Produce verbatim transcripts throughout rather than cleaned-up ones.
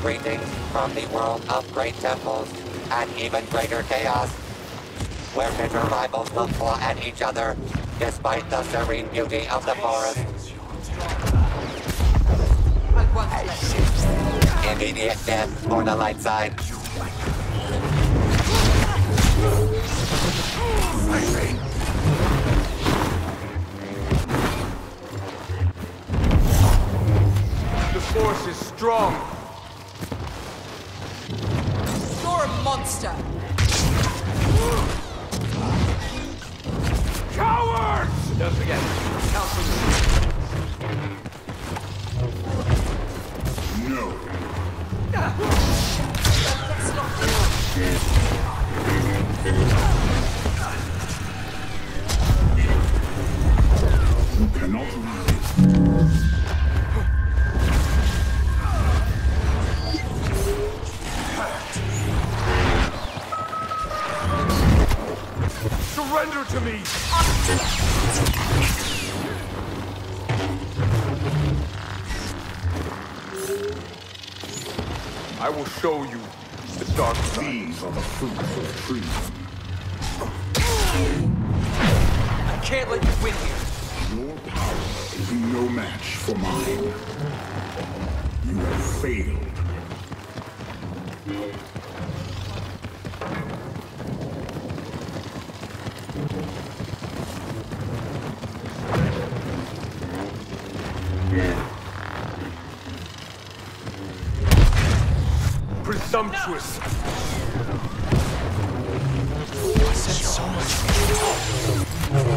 Greetings from the world of great temples and even greater chaos, where bitter rivals will claw at each other despite the serene beauty of the forest. Immediate death for the light side. The force is strong. You're a monster. Cowards! Don't forget, council. No. You cannot run. Surrender to me! I will show you the dark side. These are the fruits of treason. I can't let you win here. Your power is no match for mine. You have failed. Presumptuous. I said so much.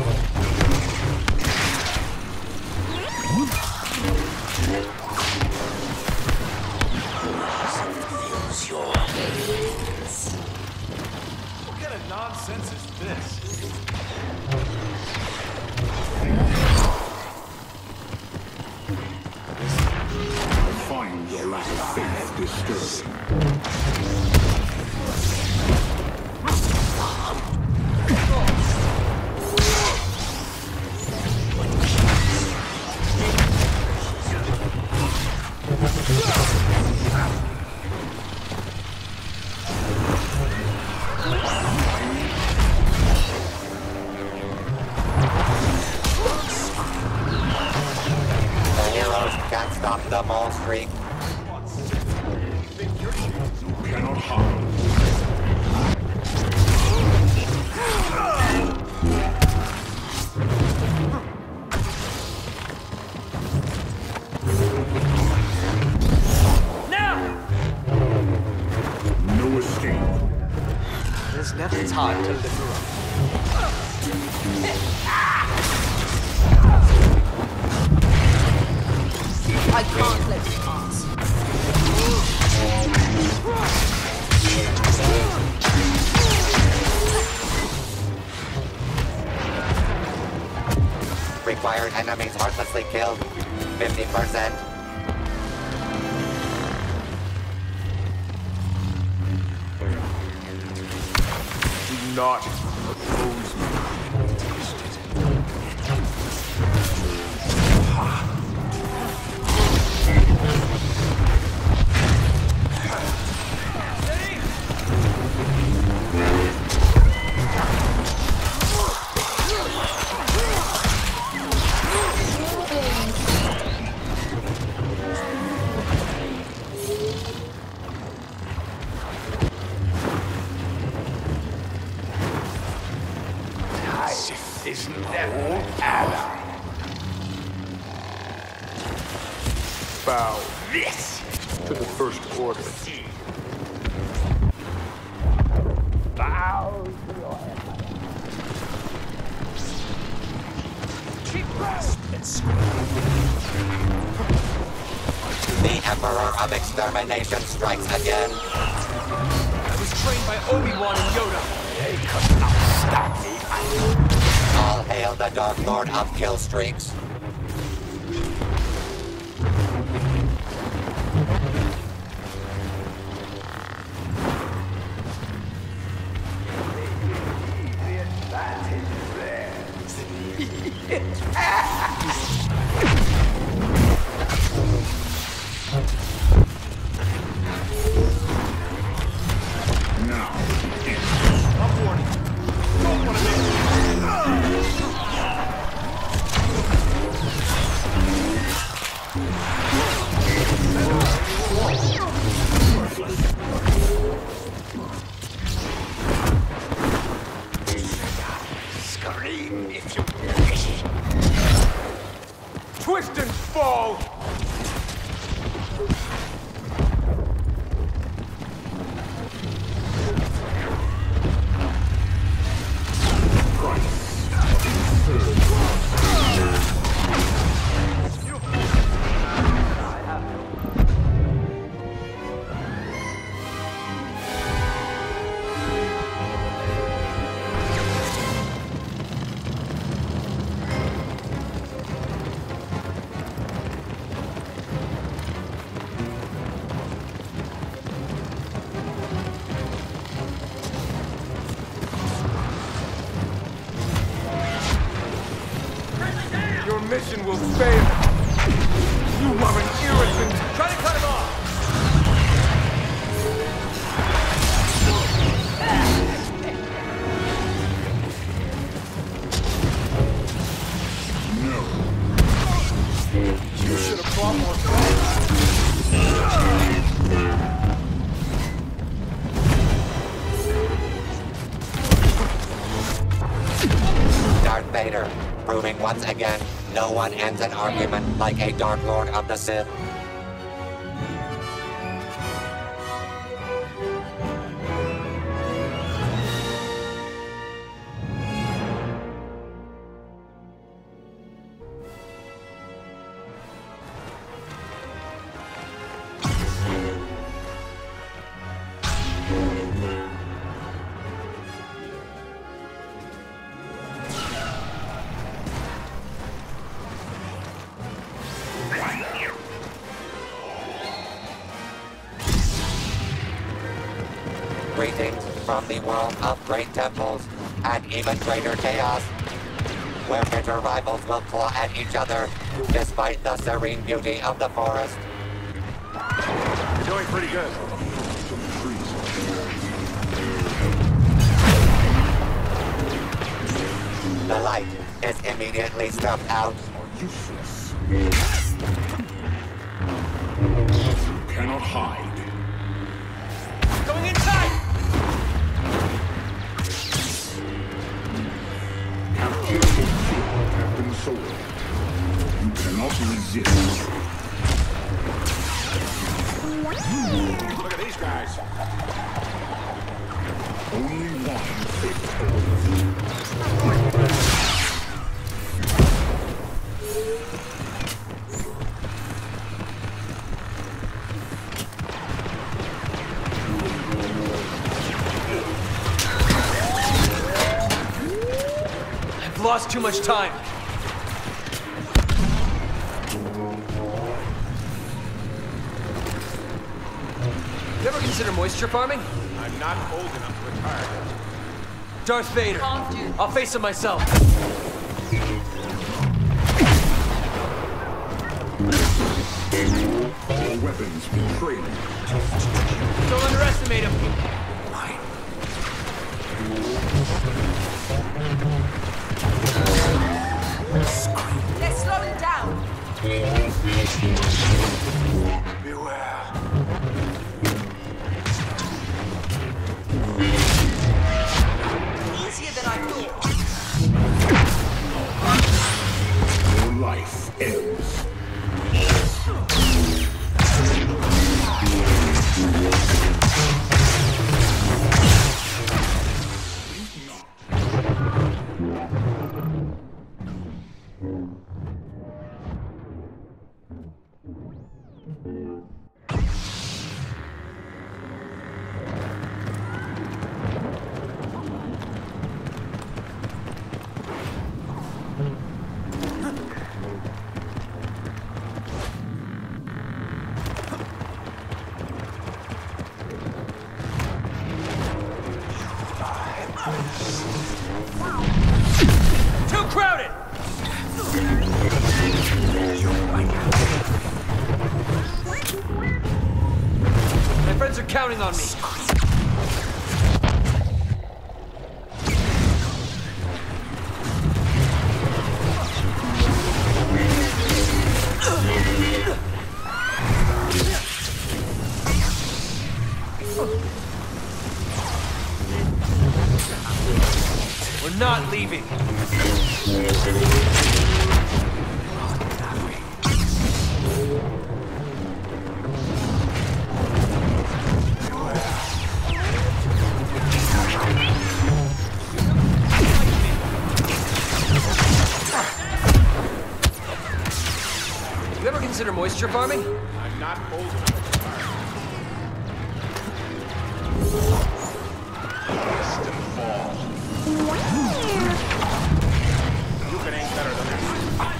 Use your hands. What kind of nonsense is this? I find your lack of faith disturbing. Can't stop the mole streak. You cannot hide. Now! No escape. There's never time to live around. I can't let you pass. Required enemies heartlessly killed. fifty percent. Do not oppose me. Is never ally. Bow this to the First Order. Bow to your empire. Keep grasp and scream. The Emperor of Extermination strikes again. I was trained by Obi-Wan and Yoda. They could not stop me. All hail the Dark Lord of Kill Streaks. The advantage is theirs. If you wish. Twist and fall! Your mission will fail. You are an irritant. Try to cut him off. No. You should have brought more friends. Darth Vader, proving once again, no one ends an argument like a Dark Lord of the Sith. Greetings from the world of great temples and even greater chaos, where bitter rivals will claw at each other despite the serene beauty of the forest. You're doing pretty good. The light is immediately snuffed out. Useless. You cannot hide. Going inside! Captain Solo. You cannot resist. Look at these guys. Only one faithful. I've lost too much time. You ever consider moisture farming? I'm not old enough to retire yet. Darth Vader. Can't do. I'll face him myself. All weapons be trained. Don't underestimate him. They're slowing down. Beware. Easier than I thought. Your life ends. You ever consider moisture farming? I'm not old enough to start. Rest and fall. You can aim better than that.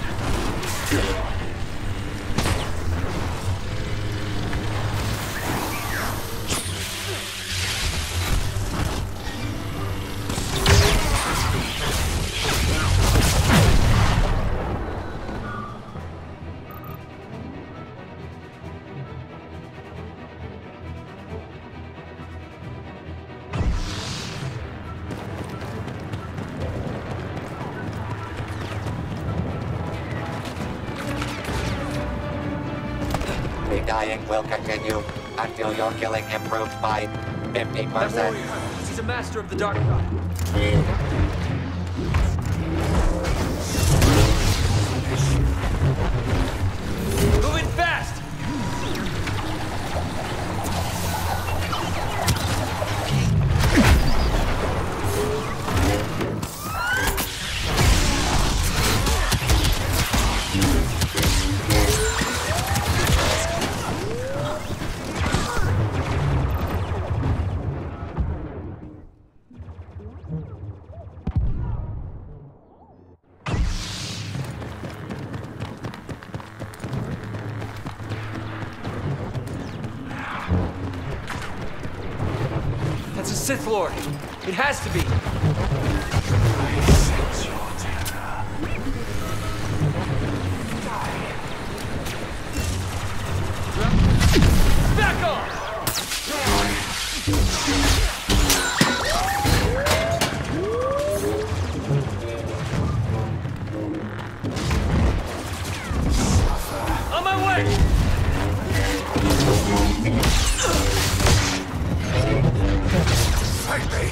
The dying will continue until your killing improved by fifty That percent. warrior, he's a master of the dark side. Moving fast! That's a Sith Lord. It has to be. Back off! On my way! Fight me!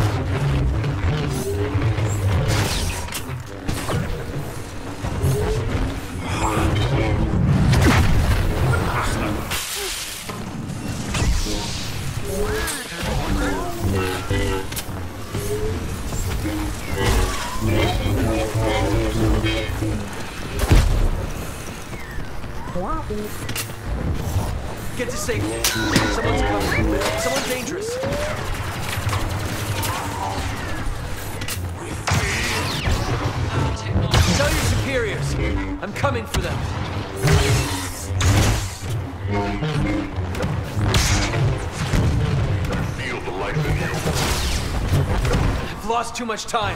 Get to safety. Someone's coming. Someone dangerous. Tell your superiors. I'm coming for them. Feel the life in you. I've lost too much time.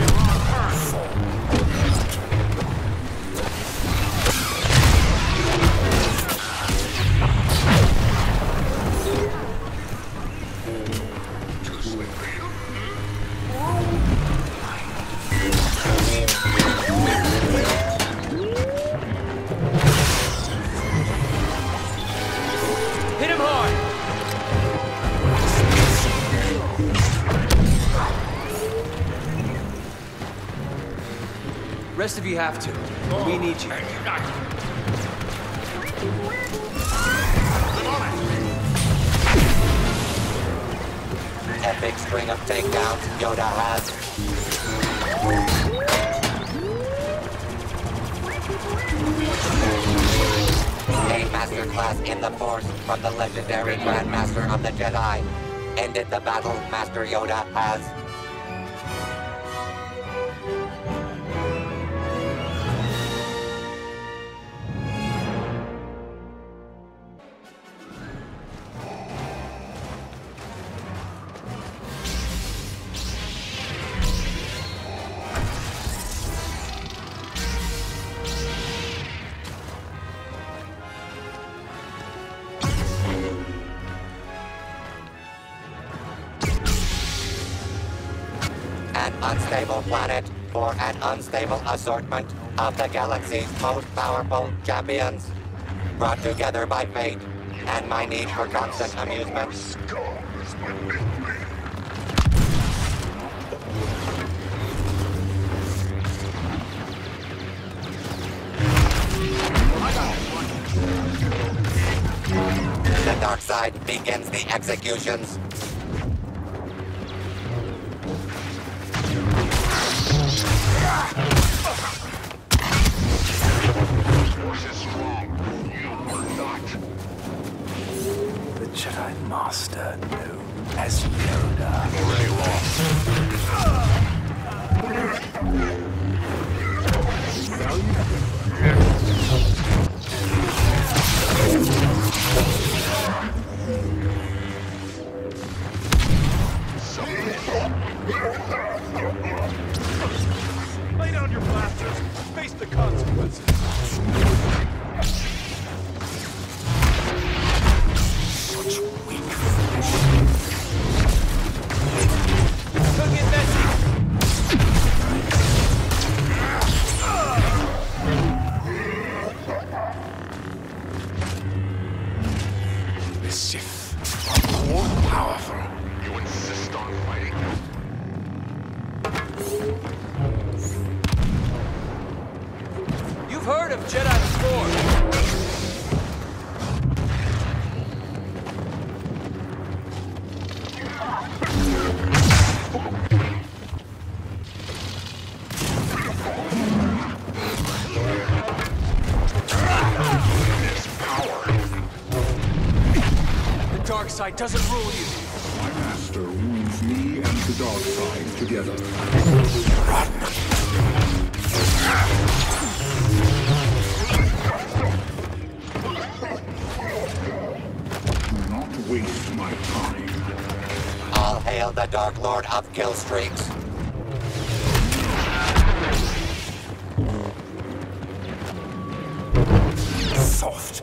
Hit him hard! Rest of you have to. We need you. Epic string of takedowns Yoda has. A masterclass in the Force from the legendary Grandmaster of the Jedi. Ended the battle Master Yoda has. An unstable planet for an unstable assortment of the galaxy's most powerful champions. Brought together by fate and my need for constant amusement. Darkseid begins the executions. Force is strong. You are not. The Jedi Master known as Yoda. Already Lay down your blasters. Face the consequences. Such weak flesh. Cook it messy. The Sith are more powerful. You insist on fighting? You've heard of Jedi before. The dark side doesn't rule you. My master rules me and the dark side together. Do not waste my time. All hail the Dark Lord of Killstreaks. Soft.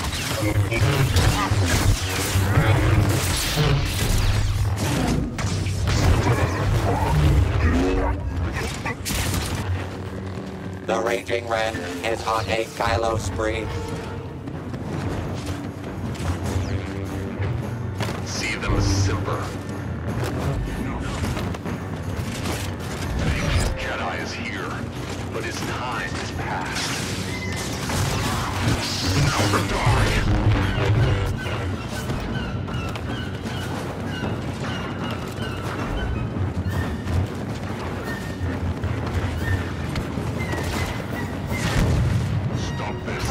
The Raging Ren is on a Kylo spree. See them simper. Jedi is here, but his time is past. Now die! Stop this.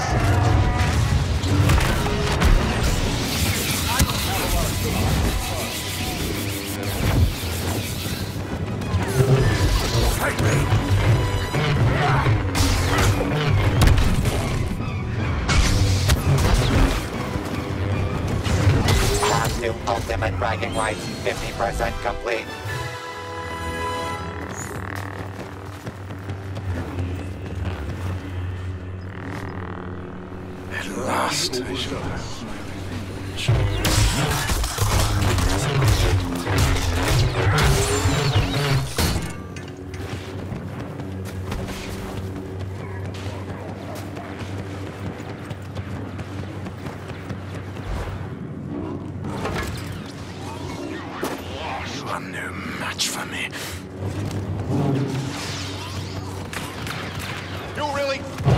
Fight me. Costume Ultimate Bragging Rights fifty percent complete. At last I shall have You are no match for me. You really?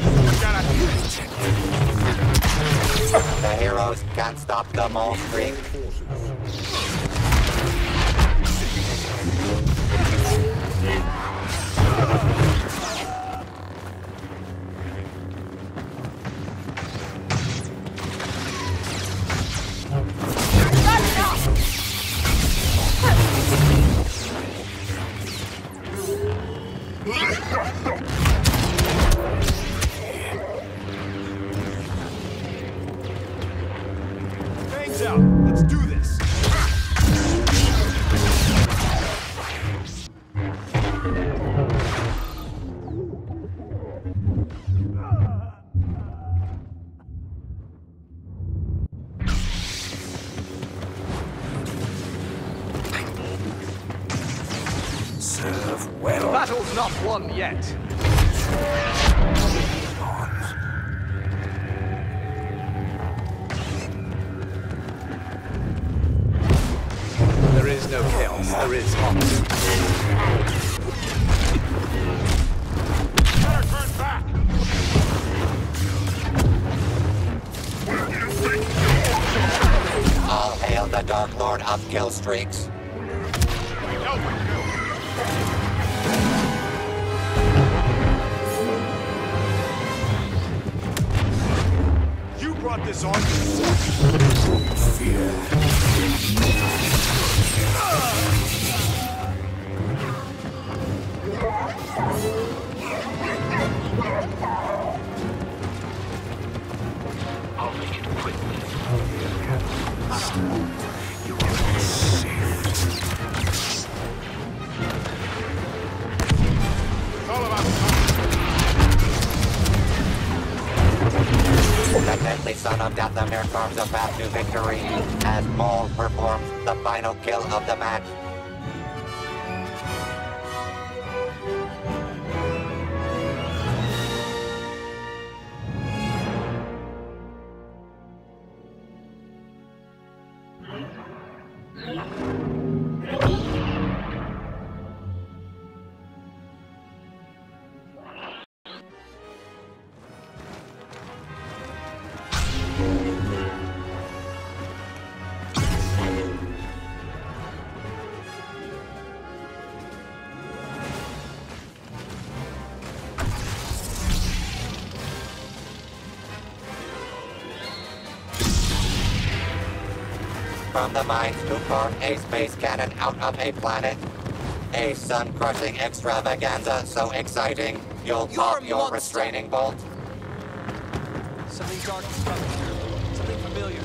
The heroes can't stop the Maul streak. Fangs out. Let's do this. Serve well. Battle's not won yet. There is no chaos, there is Hobbs. Better turn back. Where do you think you're Dark Lord of kill streaks. You brought this on yourself. Fear. I'll make it quick. You are safe. It's all about The deadly son of Dathomir carves a path to victory as Maul performs the final kill of the match. From the mines to carve a space cannon out of a planet. A sun-crushing extravaganza so exciting, you'll You're pop a your monster. restraining bolt. Something dark is coming here. Something familiar.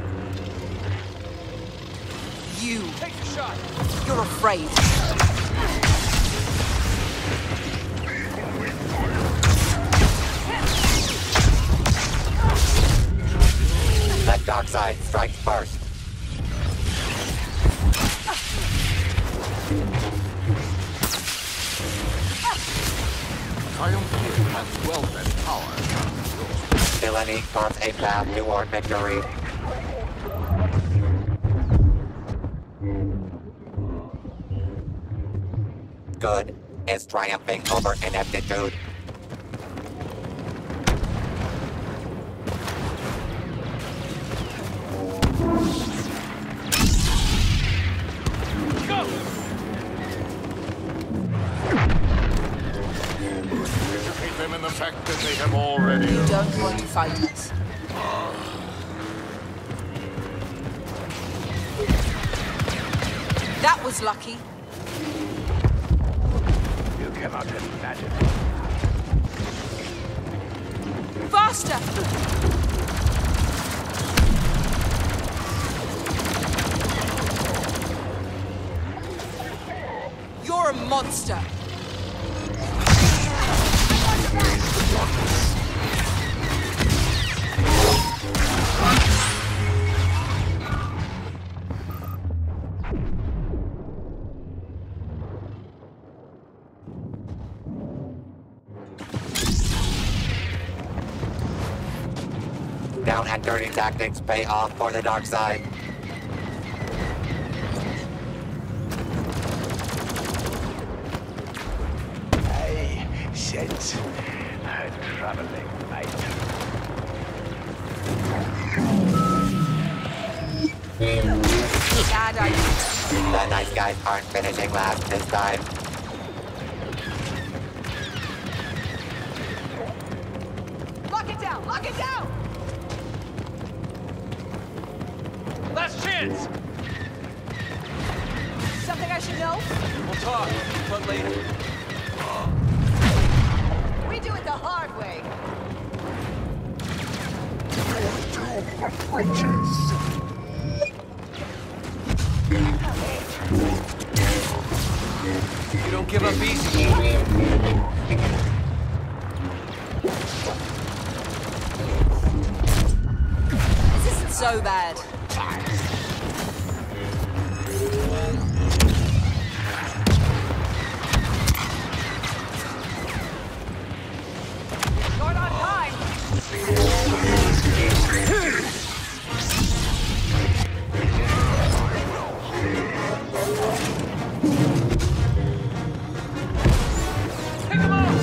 You. Take the shot. You're afraid. The dark side strikes first. Triumph here has wealth and power. Villainy carves a path toward victory. Good is triumphing over ineptitude. Go! Educate them in the fact that they have already. You don't want to fight us. That was lucky. You cannot imagine. Faster! You're a monster. Down and dirty tactics pay off for the dark side. I sense a traveling light. Bad idea. The nice guys aren't finishing last this time. Lock it down! Lock it down! Last chance! Something I should know? We'll talk, but later. We do it the hard way. You don't give up easy. This isn't so bad. Going on time. Pick him up!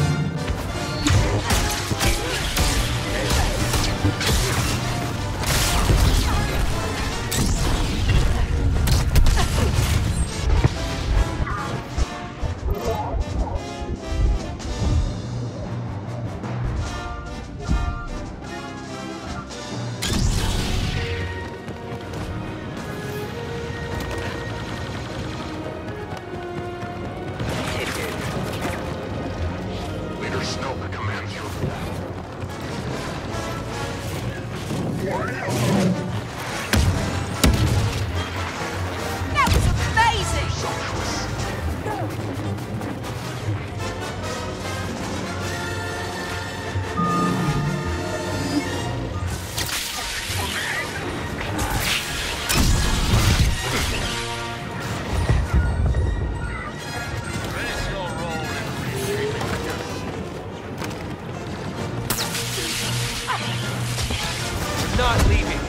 Your scope commands your That was amazing! Not leaving.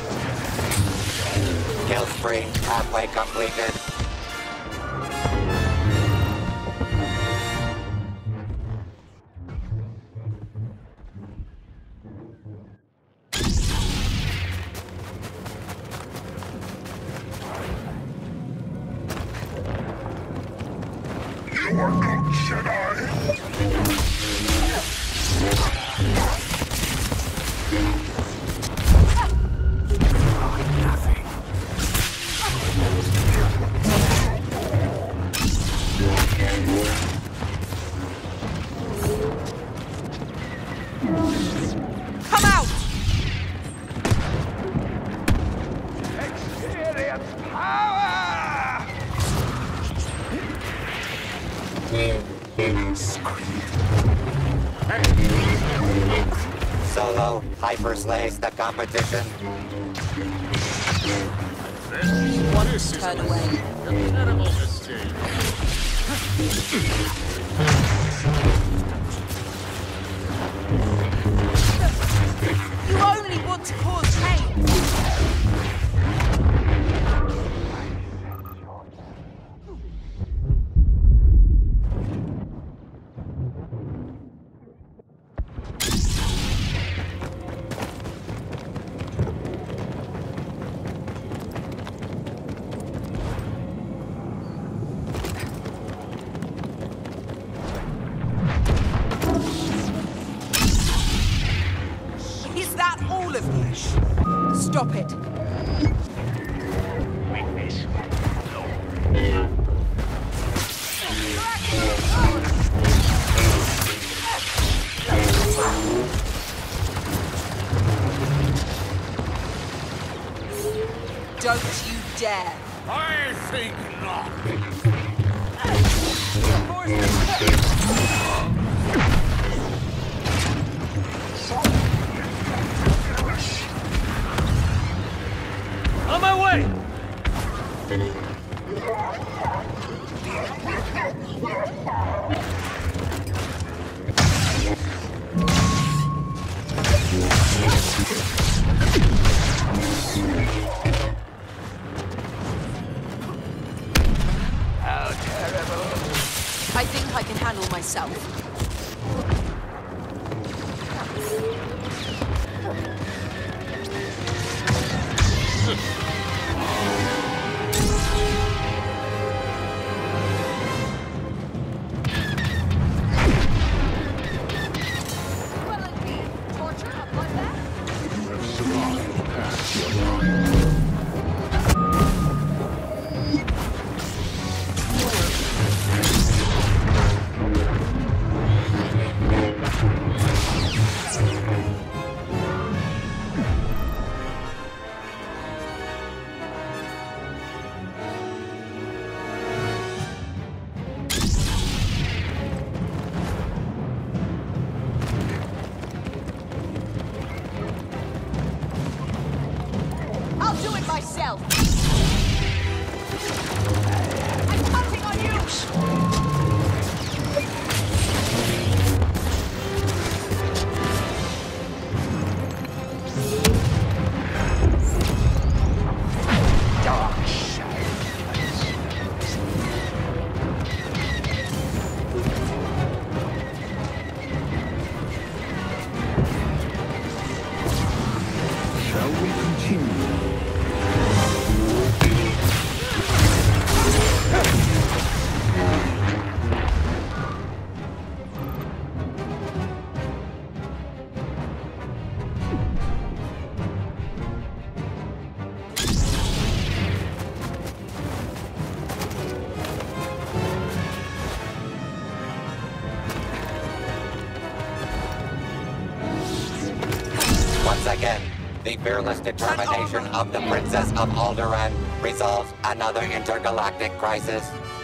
Kill spree halfway completed. You are not Jedi! Come out! Experience power! Solo hyper slays the competition. One turn away. A terrible mistake. You only want to cause pain! Is that all of you? Stop it. Weakness. Don't you dare. I think not. On my way! I think I can handle myself. Will it be torture up like that? You have survived past your time. I'll do it myself. I'm counting on you. Shall we continue? Once again, the fearless determination of the Princess of Alderaan resolves another intergalactic crisis.